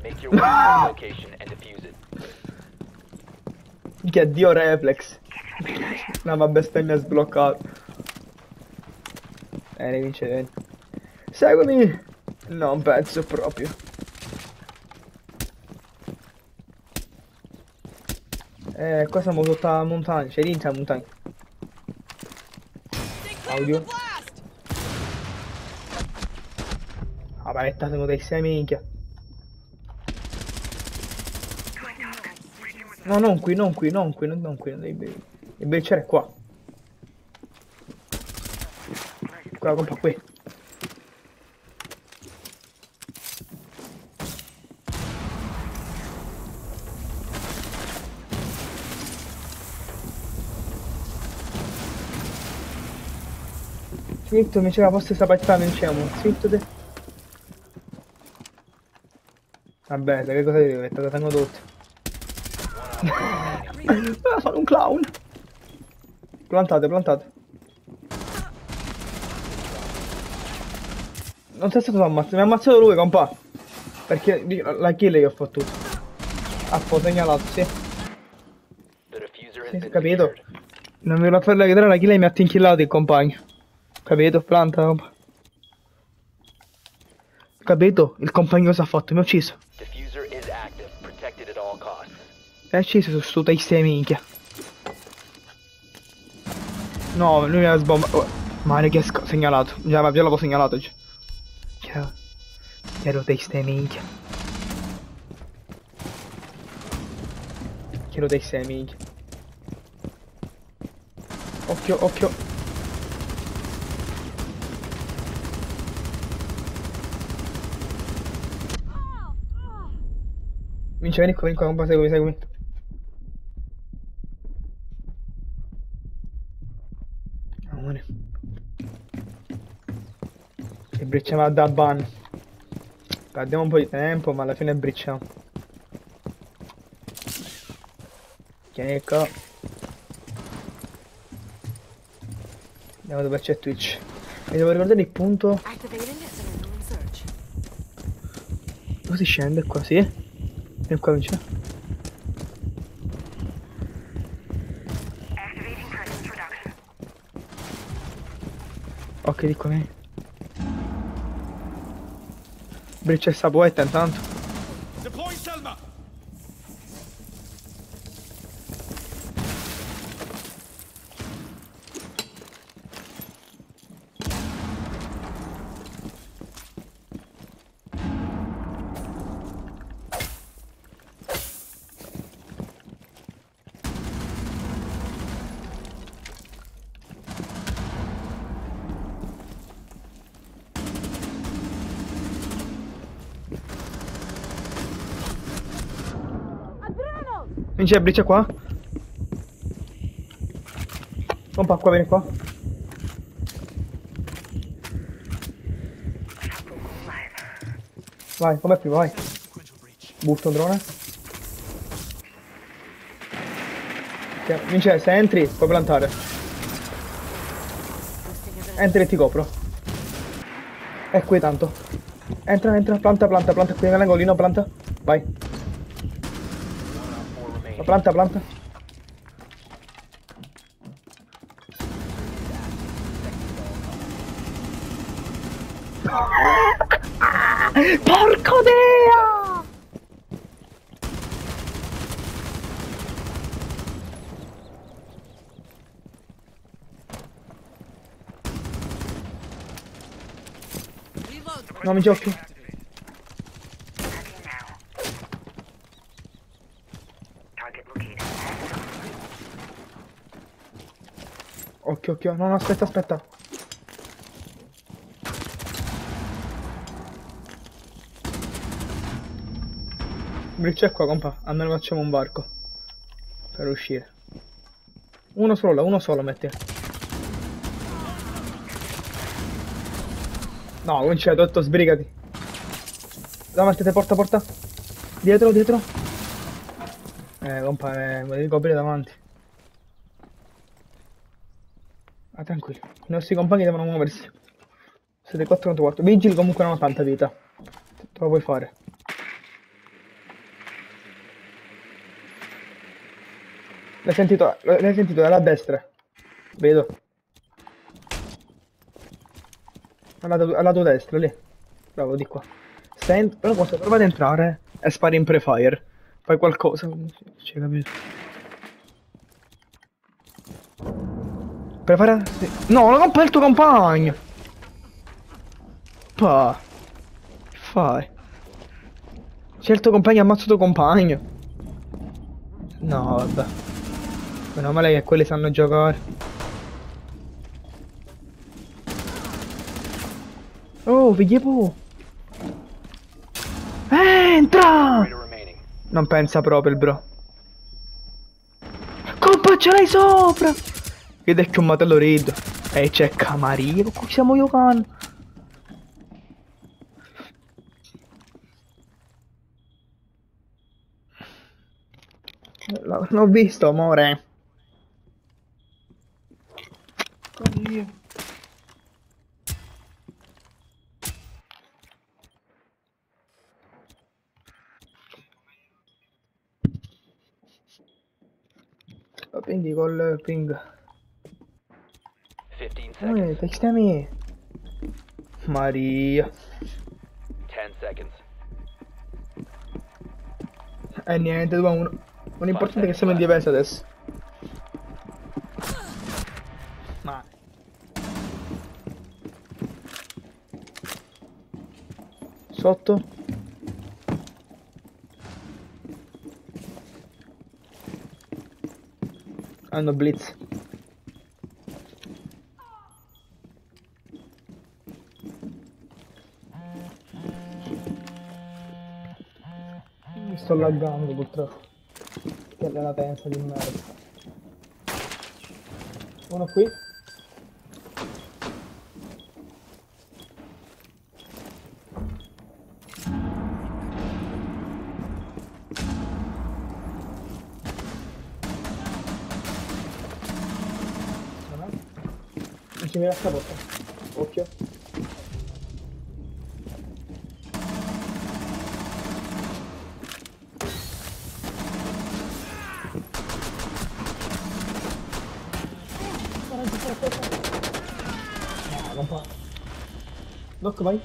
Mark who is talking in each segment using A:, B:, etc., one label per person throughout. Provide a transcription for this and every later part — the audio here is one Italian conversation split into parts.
A: Make your way to the location and defuse it.
B: Che addio reflex. No, ma bestemmia sbloccato. Ne vince, vieni. Seguimi! Non penso proprio. Qua siamo sotto la montagna, c'è l'inizio la montagna. Audio. Ah, paletta, siamo dei 6 minchia. No, non qui, non qui, non qui, non qui. Il bicchiere è qua. Qua, compra qui. Zitto, mi c'era posto sta partita, vinciamo. Zitto te. Vabbè, sai che cosa devo mettere? Lo tengo tutto. Sono un clown. Plantate, plantate. Non sei stato ammazzato, mi ha ammazzato lui, compà. Perché la kill io ho fottuto. Ah, ho segnalato, sì. Sì, capito. Non mi voglio fare vedere la kill e mi ha tinkillato il compagno. Capito? Planta, compà. Capito? Il compagno cosa ha fatto? Mi ha ucciso. Mi ha ucciso su sto testa di minchia. No, lui mi ha sbombato. Male che segnalato. Già l'avevo segnalato già. Ero testa di minchia. Ero testa di minchia. Occhio, occhio. Vince, vieni qua, compa, seguimi, seguimi. Amore. E bricciamo da ban. Perdiamo un po' di tempo, ma alla fine bricciamo. Tieni qua. Andiamo dove c'è Twitch. Mi devo ricordare il punto. Dove si scende qua, sì? E qua vince. Ok, di qua vieni. Briccia sta poeta intanto. Vince, briccia qua. Compa, qua, vieni qua. Vai, come prima, vai. Butto un drone. Ok, Vince, se entri, puoi plantare. Entri e ti copro. È qui tanto. Entra, entra, planta, planta, planta. Qui nell'angolino, planta. Vai. Planta, planta. Porco Dio! No, mi giochi. Occhio, occhio. No, no, aspetta, aspetta. Briccia è qua, compa. Almeno facciamo un varco. Per uscire. Uno solo metti. No, non c'è, detto sbrigati. Davanti, te porta, porta. Dietro, dietro. Compa, mi devi coprire davanti. Ah, tranquillo. I nostri compagni devono muoversi. Siete 4 contro 4. Vigili comunque non hanno tanta vita. Te lo puoi fare. L'hai sentito dalla destra. Vedo. Alla tua destra, lì. Bravo, di qua. Senti, però cosa? Prova ad entrare e spari in pre-fire. Fai qualcosa. Cioè, capito? Prepara. Sì. No, non compra il tuo compagno! Pa. Che fai? C'è il tuo compagno, ammazza il tuo compagno. No, vabbè. Meno male che quelli sanno giocare. Oh, figli pu. Entra!
A: Operator remaining.
B: Non pensa proprio il bro. Compa, ce l'hai sopra! Vedi che un matello rido. E c'è Camarillo, qui siamo giocando. L'ho visto, amore. Oddio. Lo pinghi col ping.
A: 15 seconds.
B: Textami. Maria.
A: 10 seconds.
B: E niente, 2-1. L'importante è che siamo in difesa adesso. Ma. Sotto. Hanno blitz. Mi sto laggando purtroppo. Che è la latenza di merda. Uno qui. Non ci mi lascia porta. Occhio. No, non fa. Doc, vai.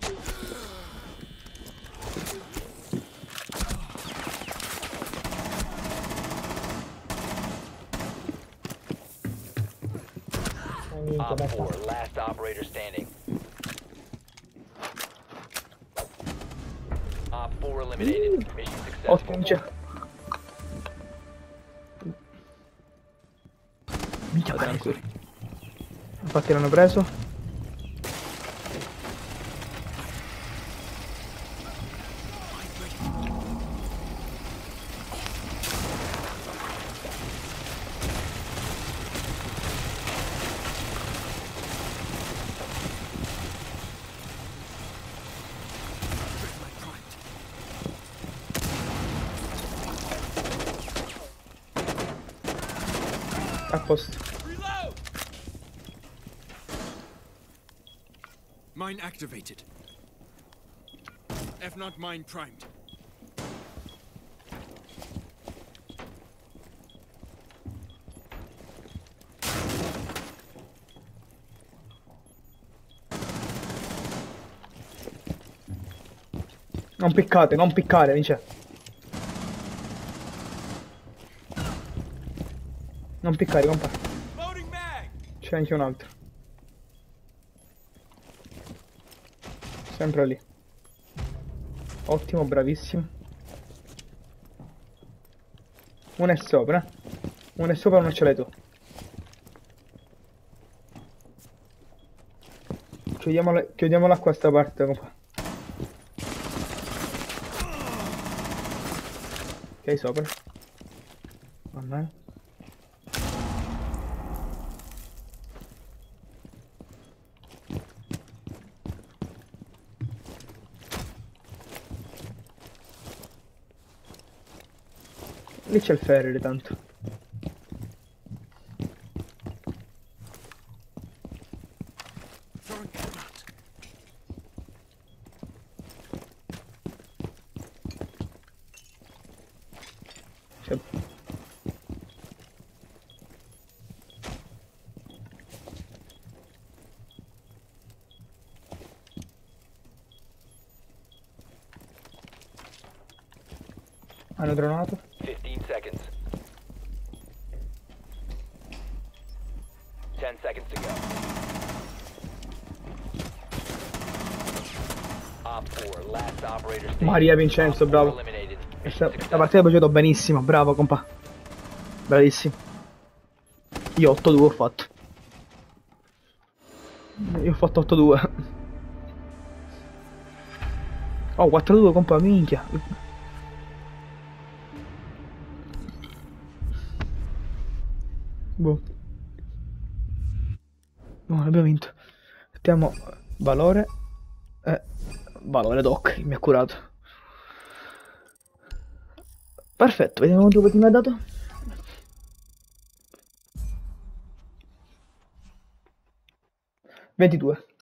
B: Minchia,
A: Op
B: basta.
A: 4, last operator standing. Op 4 eliminated. Mission
B: Ottimo,
A: successful.
B: c'è. Minchia, tranquillo. Infatti l'hanno preso. A posto.
C: Mine activated. If not mine primed.
B: Non piccate, non piccare, Vince. Non piccare, compa.
C: Loading mag!
B: C'è anche un altro. Sempre lì. Ottimo, bravissimo. Uno è sopra. Uno è sopra, non ce l'hai tu. Chiudiamola qua sta parte, compa. Ok, sopra. Vabbè. Lì c'è il ferro tanto.
C: Throwing granite.
B: C'è. Hanno dronato.
A: 15 seconds. 10 seconds to go. Op 4, last operator standing.
B: Maria Vincenzo,
A: Op 4
B: bravo.
A: eliminated.
B: La
A: Success.
B: partita è piaciuta benissimo, bravo compa. Bravissimo. Io 8-2 ho fatto. Io ho fatto 8-2. Oh, 4-2 compa, minchia. Boh. No, abbiamo vinto. Mettiamo valore. Valore doc, che mi ha curato. Perfetto, vediamo quanto voti mi ha dato. $22.